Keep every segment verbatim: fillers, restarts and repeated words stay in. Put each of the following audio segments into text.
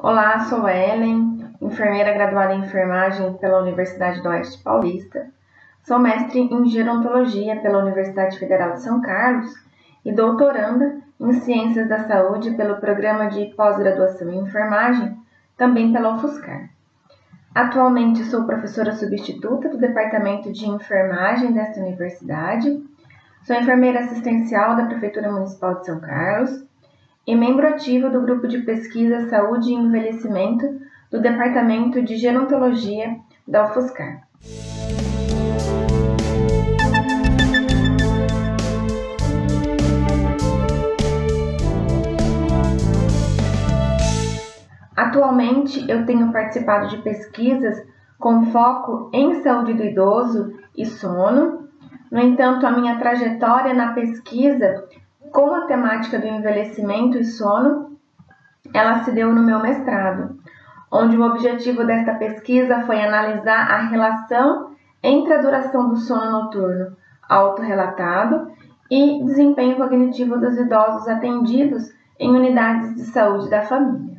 Olá, sou a Ellen, enfermeira graduada em enfermagem pela Universidade do Oeste Paulista. Sou mestre em gerontologia pela Universidade Federal de São Carlos e doutoranda em ciências da saúde pelo programa de pós-graduação em enfermagem, também pela UFSCar. Atualmente sou professora substituta do Departamento de Enfermagem desta universidade, sou enfermeira assistencial da Prefeitura Municipal de São Carlos e membro ativo do Grupo de Pesquisa Saúde e Envelhecimento do Departamento de Gerontologia da UFSCar. Atualmente, eu tenho participado de pesquisas com foco em saúde do idoso e sono. No entanto, a minha trajetória na pesquisa com a temática do envelhecimento e sono, ela se deu no meu mestrado, onde o objetivo desta pesquisa foi analisar a relação entre a duração do sono noturno autorrelatado e desempenho cognitivo dos idosos atendidos em unidades de saúde da família.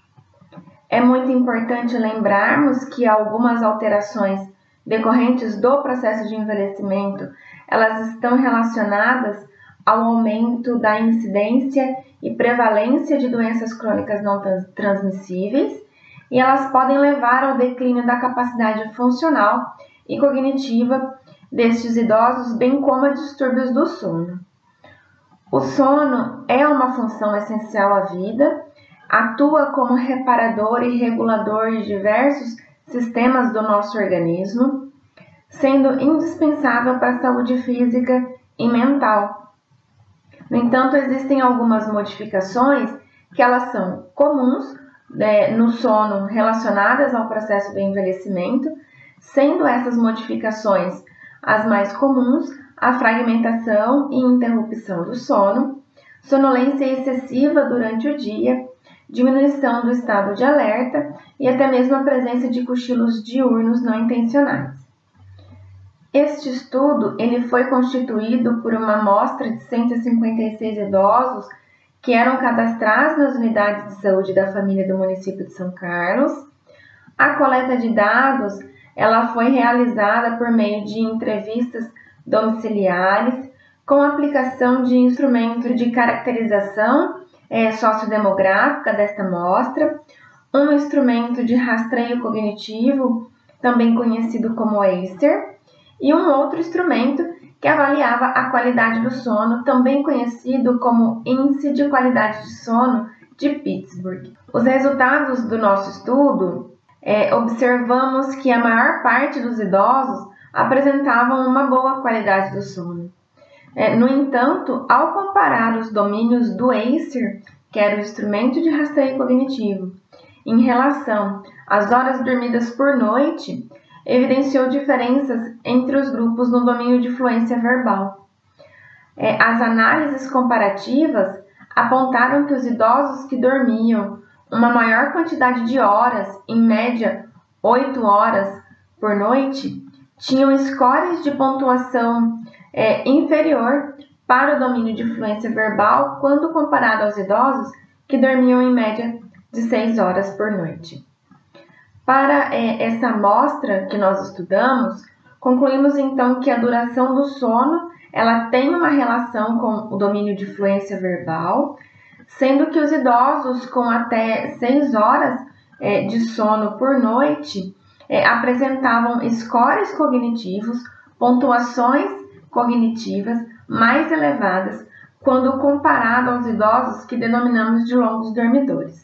É muito importante lembrarmos que algumas alterações decorrentes do processo de envelhecimento, elas estão relacionadas ao aumento da incidência e prevalência de doenças crônicas não transmissíveis, e elas podem levar ao declínio da capacidade funcional e cognitiva destes idosos, bem como a distúrbios do sono. O sono é uma função essencial à vida, atua como reparador e regulador de diversos sistemas do nosso organismo, sendo indispensável para a saúde física e mental. No entanto, existem algumas modificações que elas são comuns né, no sono relacionadas ao processo do envelhecimento, sendo essas modificações as mais comuns a fragmentação e interrupção do sono, sonolência excessiva durante o dia, diminuição do estado de alerta e até mesmo a presença de cochilos diurnos não intencionais. Este estudo ele foi constituído por uma amostra de cento e cinquenta e seis idosos que eram cadastrados nas unidades de saúde da família do município de São Carlos. A coleta de dados ela foi realizada por meio de entrevistas domiciliares com aplicação de instrumento de caracterização é, sociodemográfica desta amostra, um instrumento de rastreio cognitivo, também conhecido como ACER, e um outro instrumento que avaliava a qualidade do sono, também conhecido como Índice de Qualidade de Sono de Pittsburgh. Os resultados do nosso estudo, é, observamos que a maior parte dos idosos apresentavam uma boa qualidade do sono. É, no entanto, ao comparar os domínios do ACER, que era o instrumento de rastreio cognitivo, em relação às horas dormidas por noite, evidenciou diferenças entre os grupos no domínio de fluência verbal. É, as análises comparativas apontaram que os idosos que dormiam uma maior quantidade de horas, em média oito horas por noite, tinham scores de pontuação é, inferior para o domínio de fluência verbal quando comparado aos idosos que dormiam em média de seis horas por noite. Para é, essa amostra que nós estudamos, concluímos então que a duração do sono ela tem uma relação com o domínio de fluência verbal, sendo que os idosos com até seis horas é, de sono por noite é, apresentavam scores cognitivos, pontuações cognitivas mais elevadas quando comparado aos idosos que denominamos de longos dormidores.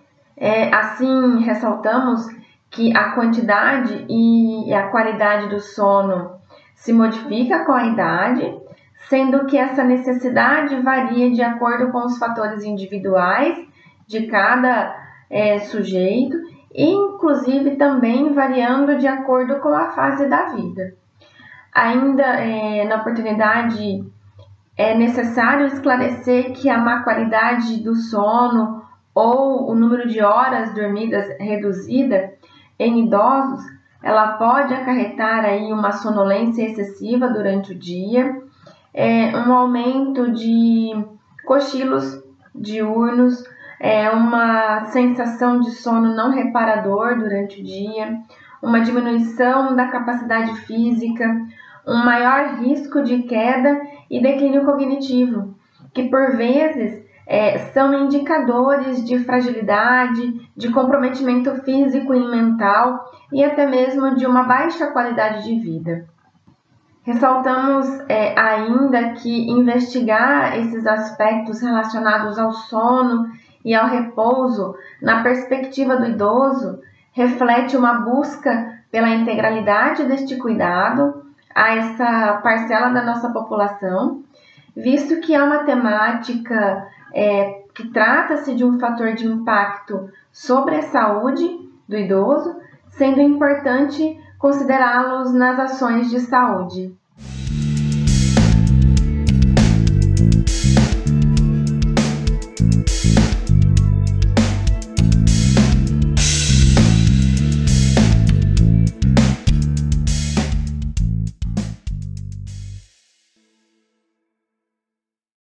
É, assim, ressaltamos que a quantidade e a qualidade do sono se modifica com a idade, sendo que essa necessidade varia de acordo com os fatores individuais de cada é, sujeito, e inclusive também variando de acordo com a fase da vida. Ainda é, na oportunidade, é necessário esclarecer que a má qualidade do sono ou o número de horas dormidas reduzida em idosos, ela pode acarretar aí uma sonolência excessiva durante o dia, é, um aumento de cochilos diurnos, é, uma sensação de sono não reparador durante o dia, uma diminuição da capacidade física, um maior risco de queda e declínio cognitivo, que por vezes é, são indicadores de fragilidade, de comprometimento físico e mental e até mesmo de uma baixa qualidade de vida. Ressaltamos é, ainda que investigar esses aspectos relacionados ao sono e ao repouso na perspectiva do idoso reflete uma busca pela integralidade deste cuidado a essa parcela da nossa população, visto que é uma temática é, que trata-se de um fator de impacto sobre a saúde do idoso, sendo importante considerá-los nas ações de saúde.